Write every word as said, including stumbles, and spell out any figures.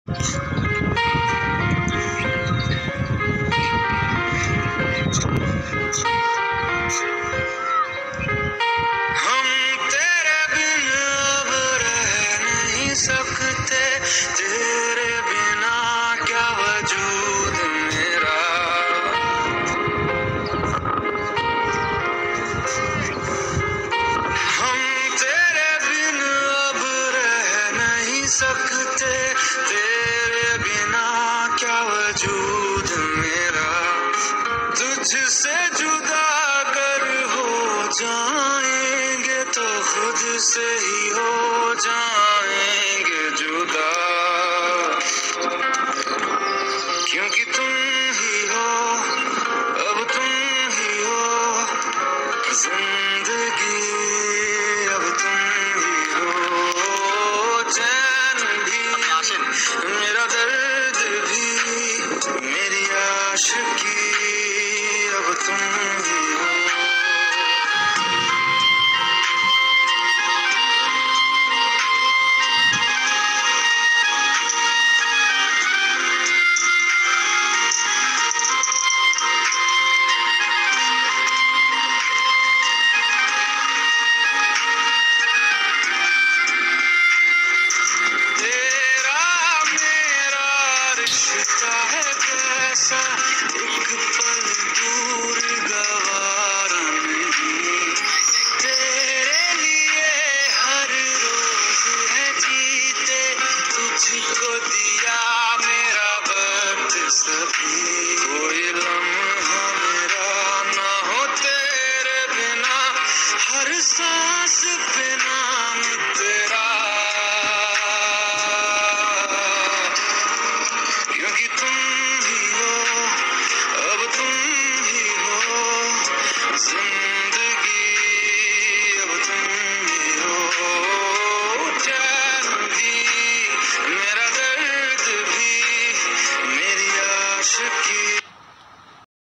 सकते तेरे बिना क्या वजूद मेरा। हम तेरे बिन अब रह नहीं सकते तेरे बिना क्या वजूद मेरा। तुझसे जुदा अगर हो जाएंगे तो खुद से ही हो जाएंगे जुदा, क्योंकि तुम ही हो अब तुम ही हो जिंदगी, अब तुम ही हो। चैन भी मेरा दर्द भी मेरी आशिकी, अब तुम ही हो। तेरा मेरा रिश्ता है कैसा